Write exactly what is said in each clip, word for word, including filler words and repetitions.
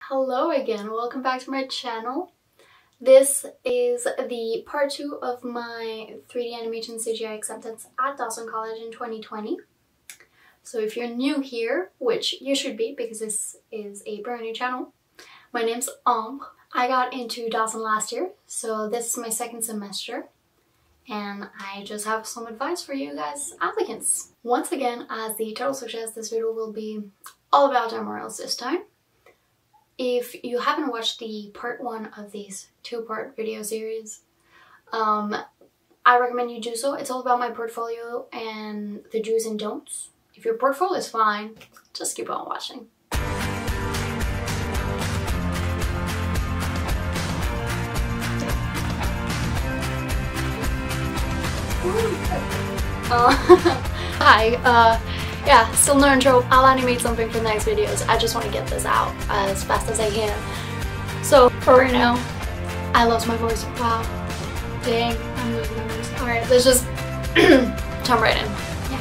Hello again, welcome back to my channel. This is the part two of my three D Animation C G I acceptance at Dawson College in twenty twenty. So if you're new here, which you should be because this is a brand new channel, my name's Ambre. I got into Dawson last year, so this is my second semester. And I just have some advice for you guys applicants. Once again, as the title suggests, this video will be all about demo reels this time. If you haven't watched the part one of these two-part video series, um, I recommend you do so. It's all about my portfolio and the do's and don'ts. If your portfolio is fine, just keep on watching. Uh, hi, uh, yeah, still no intro. I'll animate something for the next videos. I just want to get this out as fast as I can. So, for right now, I lost my voice. Wow. Dang, I'm losing my voice. Alright, let's just jump right in. Yeah.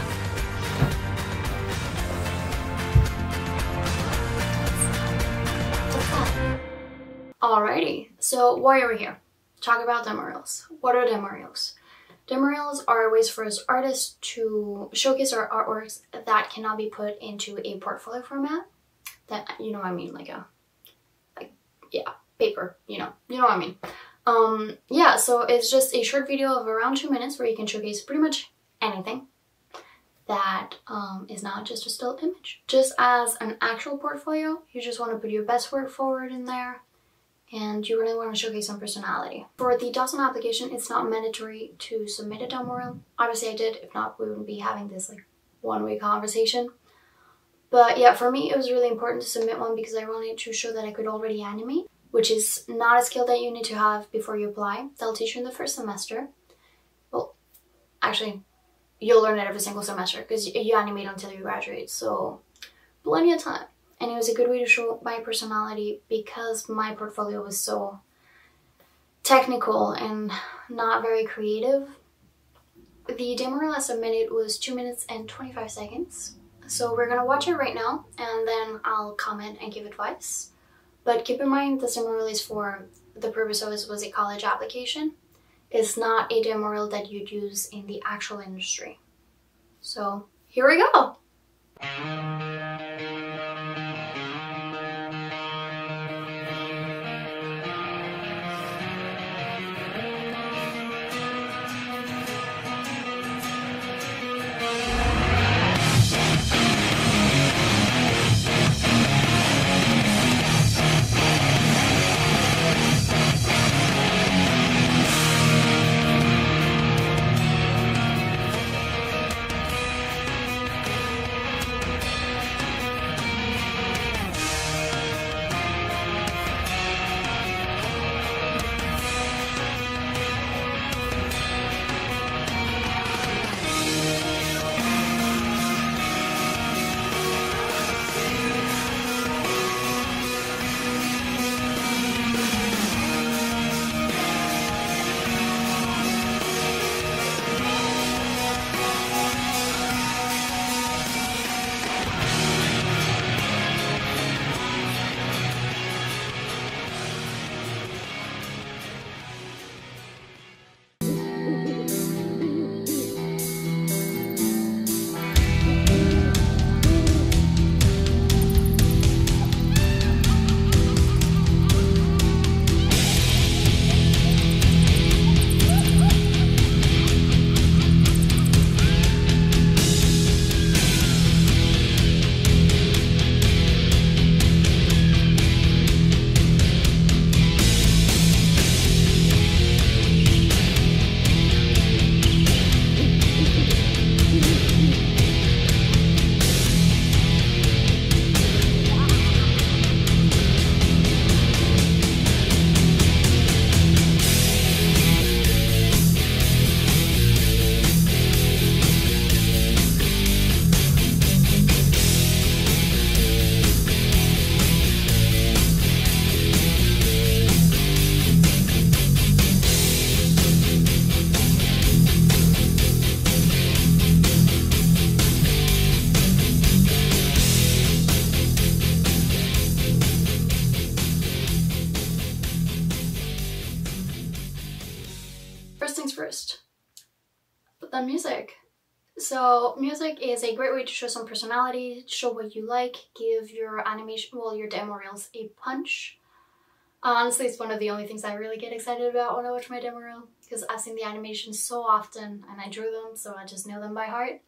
Alrighty, so why are we here? Talk about demo reels. What are demo reels? Demo reels are ways for us artists to showcase our artworks that cannot be put into a portfolio format. That, you know what I mean, like a, like, yeah, paper, you know, you know what I mean. Um, yeah, so it's just a short video of around two minutes where you can showcase pretty much anything that um, is not just a still image. Just as an actual portfolio, you just want to put your best foot forward in there, and you really want to showcase some personality. For the Dawson application, it's not mandatory to submit a demo reel. Obviously I did, if not we wouldn't be having this like one-way conversation. But yeah, for me it was really important to submit one because I wanted to show that I could already animate, which is not a skill that you need to have before you apply. They'll teach you in the first semester. Well, actually, you'll learn it every single semester because you animate until you graduate, so plenty of time. And it was a good way to show my personality because my portfolio was so technical and not very creative. The demo reel I submitted was two minutes and twenty-five seconds. So we're gonna watch it right now and then I'll comment and give advice. But keep in mind this demo reel is for the purpose of it was a college application. It's not a demo reel that you'd use in the actual industry. So here we go. first. But then music. So music is a great way to show some personality, show what you like, give your animation, well, your demo reels a punch. Honestly, it's one of the only things I really get excited about when I watch my demo reel, because I've seen the animations so often and I drew them, so I just know them by heart.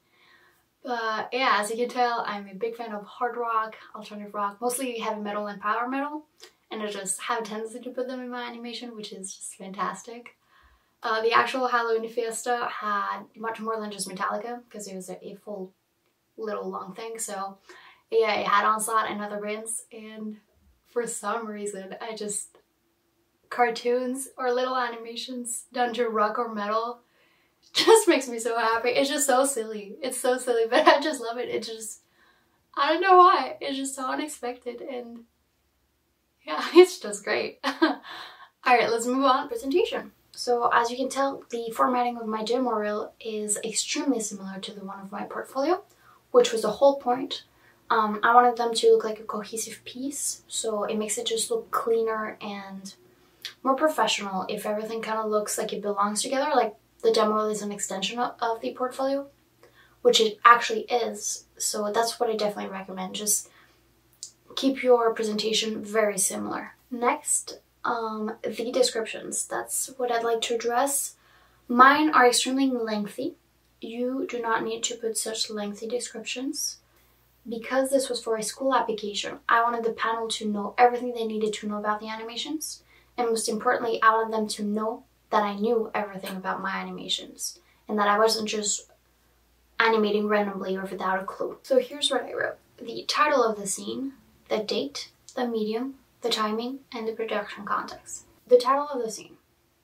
But yeah, as you can tell, I'm a big fan of hard rock, alternative rock, mostly heavy metal and power metal, and I just have a tendency to put them in my animation, which is just fantastic. Uh, the actual Halloween Fiesta had much more than just Metallica, because it was a, a full little long thing, so yeah, it had Onslaught and other bands, and for some reason, I just, cartoons or little animations done to rock or metal just makes me so happy. It's just so silly. It's so silly, but I just love it. It just, I don't know why. It's just so unexpected, and yeah, it's just great. Alright, let's move on. Presentation. So as you can tell, the formatting of my demo reel is extremely similar to the one of my portfolio, which was the whole point. Um, I wanted them to look like a cohesive piece, so it makes it just look cleaner and more professional if everything kind of looks like it belongs together, like the demo reel is an extension of, of the portfolio, which it actually is. So that's what I definitely recommend. Just keep your presentation very similar. Next, um, the descriptions. That's what I'd like to address. Mine are extremely lengthy. You do not need to put such lengthy descriptions. Because this was for a school application, I wanted the panel to know everything they needed to know about the animations. And most importantly, I wanted them to know that I knew everything about my animations. And that I wasn't just animating randomly or without a clue. So here's what I wrote. The title of the scene, the date, the medium, the timing, and the production context. The title of the scene.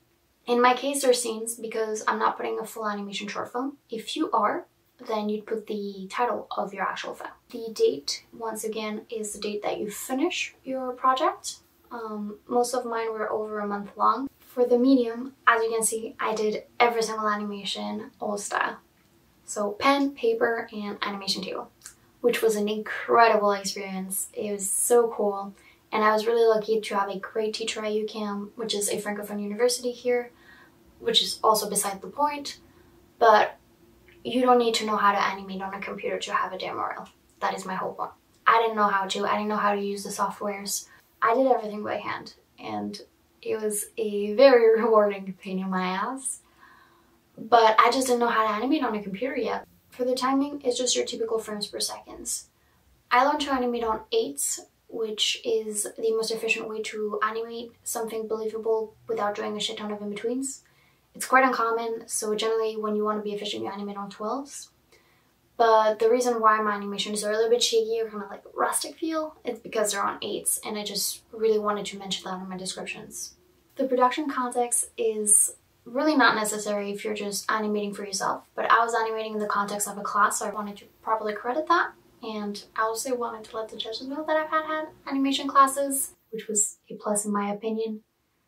In my case, they're scenes because I'm not putting a full animation short film. If you are, then you'd put the title of your actual film. The date, once again, is the date that you finish your project. Um, most of mine were over a month long. For the medium, as you can see, I did every single animation, old style. So pen, paper, and animation table, which was an incredible experience. It was so cool. And I was really lucky to have a great teacher at U CAM, which is a Francophone university here, which is also beside the point. But you don't need to know how to animate on a computer to have a demo reel. That is my whole point. I didn't know how to. I didn't know how to use the softwares. I did everything by hand, and it was a very rewarding pain in my ass. But I just didn't know how to animate on a computer yet. For the timing, it's just your typical frames per second. I learned to animate on eights, which is the most efficient way to animate something believable without doing a shit ton of in-betweens. It's quite uncommon, so generally when you want to be efficient, you animate on twelves. But the reason why my animations are a little bit shaky or kind of like rustic feel, it's because they're on eights, and I just really wanted to mention that in my descriptions. The production context is really not necessary if you're just animating for yourself, but I was animating in the context of a class, so I wanted to properly credit that. And I also wanted to let the judges know that I've had, had animation classes, which was a plus in my opinion.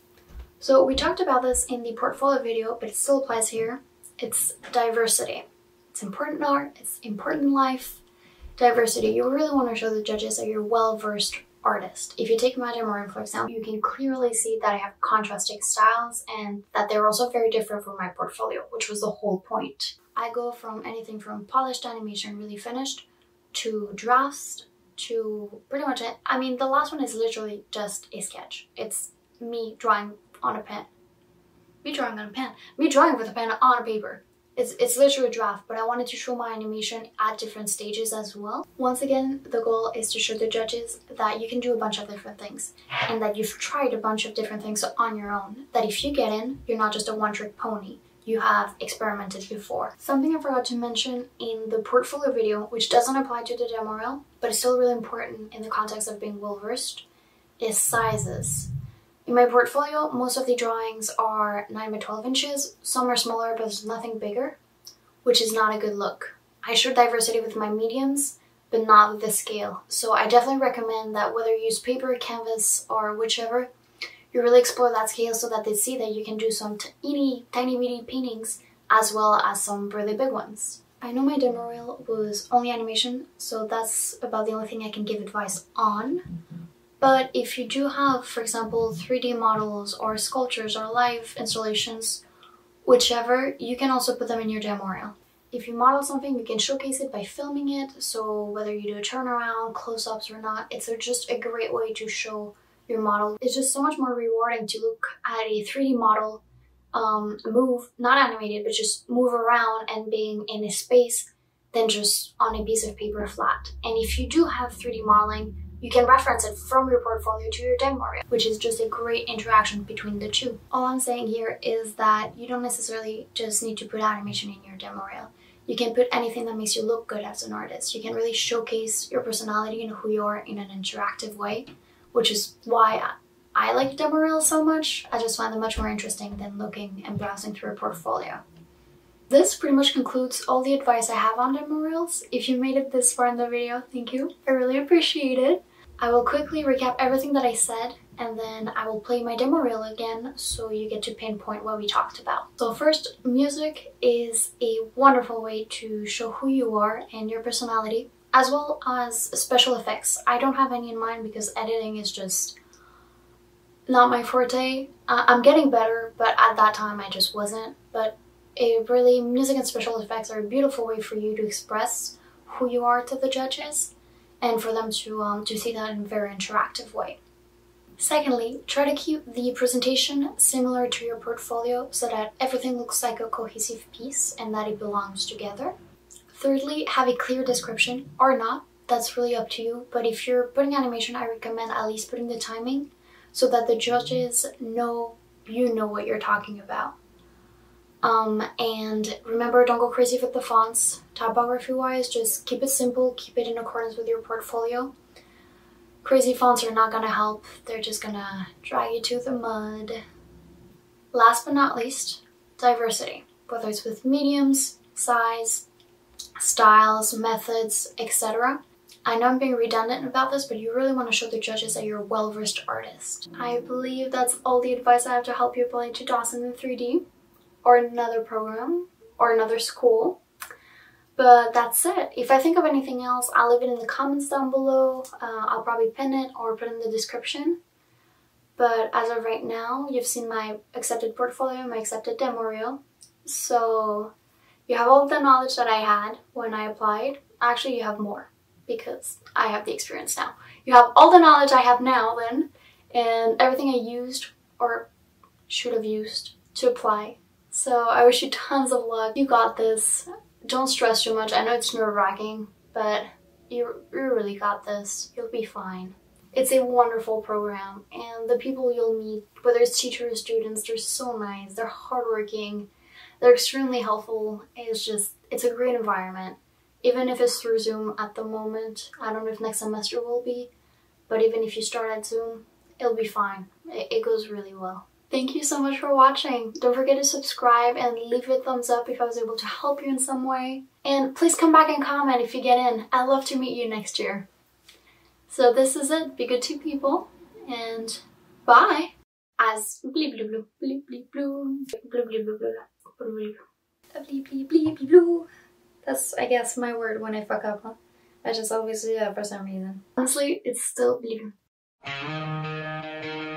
So we talked about this in the portfolio video, but it still applies here. It's diversity. It's important in art, it's important in life. Diversity. You really want to show the judges that you're a well-versed artist. If you take my demo reel, for example, you can clearly see that I have contrasting styles and that they're also very different from my portfolio, which was the whole point. I go from anything from polished animation, really finished, to drafts, to pretty much it. I mean, the last one is literally just a sketch. It's me drawing on a pen. Me drawing on a pen. Me drawing with a pen on a paper. It's, it's literally a draft, but I wanted to show my animation at different stages as well. Once again, the goal is to show the judges that you can do a bunch of different things and that you've tried a bunch of different things on your own. That if you get in, you're not just a one-trick pony. You have experimented before. Something I forgot to mention in the portfolio video, which doesn't apply to the demo reel, but it's still really important in the context of being well-versed, is sizes. In my portfolio, most of the drawings are nine by twelve inches. Some are smaller, but there's nothing bigger, which is not a good look. I showed diversity with my mediums, but not with the scale. So I definitely recommend that whether you use paper, canvas, or whichever, you really explore that scale so that they see that you can do some teeny, tiny, bitty paintings as well as some really big ones. I know my demo reel was only animation, so that's about the only thing I can give advice on. But if you do have, for example, three D models or sculptures or live installations, whichever, you can also put them in your demo reel. If you model something, you can showcase it by filming it, so whether you do a turnaround, close-ups or not, it's just a great way to show your model. It's just so much more rewarding to look at a three D model um, move, not animated, but just move around and being in a space than just on a piece of paper flat. And if you do have three D modeling, you can reference it from your portfolio to your demo reel, which is just a great interaction between the two. All I'm saying here is that you don't necessarily just need to put animation in your demo reel. You can put anything that makes you look good as an artist. You can really showcase your personality and who you are in an interactive way, which is why I like demo reels so much. I just find them much more interesting than looking and browsing through a portfolio. This pretty much concludes all the advice I have on demo reels. If you made it this far in the video, thank you. I really appreciate it. I will quickly recap everything that I said, and then I will play my demo reel again so you get to pinpoint what we talked about. So first, music is a wonderful way to show who you are and your personality, as well as special effects. I don't have any in mind because editing is just not my forte. Uh, I'm getting better, but at that time I just wasn't. But it really, music and special effects are a beautiful way for you to express who you are to the judges, and for them to, um, to see that in a very interactive way. Secondly, try to keep the presentation similar to your portfolio so that everything looks like a cohesive piece and that it belongs together. Thirdly, have a clear description, or not, that's really up to you, but if you're putting animation, I recommend at least putting the timing so that the judges know you know what you're talking about. Um, and remember, don't go crazy with the fonts. Typography wise, just keep it simple, keep it in accordance with your portfolio. Crazy fonts are not gonna help, they're just gonna drag you to the mud. Last but not least, diversity, whether it's with mediums, size, styles, methods, et cetera. I know I'm being redundant about this, but you really want to show the judges that you're a well-versed artist. I believe that's all the advice I have to help you apply to Dawson in three D. Or another program, or another school. But that's it. If I think of anything else, I'll leave it in the comments down below. Uh, I'll probably pin it or put it in the description. But as of right now, you've seen my accepted portfolio, my accepted demo reel. So you have all the knowledge that I had when I applied. Actually, you have more because I have the experience now. You have all the knowledge I have now then, and everything I used or should have used to apply. So I wish you tons of luck. You got this. Don't stress too much. I know it's nerve-wracking, but you, you really got this. You'll be fine. It's a wonderful program, and the people you'll meet, whether it's teachers or students, they're so nice. They're hardworking. They're extremely helpful. It's just, it's a great environment. Even if it's through Zoom at the moment. I don't know if next semester will be, but even if you start at Zoom, it'll be fine. It, it goes really well. Thank you so much for watching. Don't forget to subscribe and leave a thumbs up if I was able to help you in some way. And please come back and comment if you get in. I'd love to meet you next year. So this is it. Be good to people. And bye. As bleep bleep blue bleep bleep blue bleep bleep blue bleep bleep bleep bleep blue. That's, I guess, my word when I fuck up, huh? I just always do that for some reason. Honestly, it's still bleep.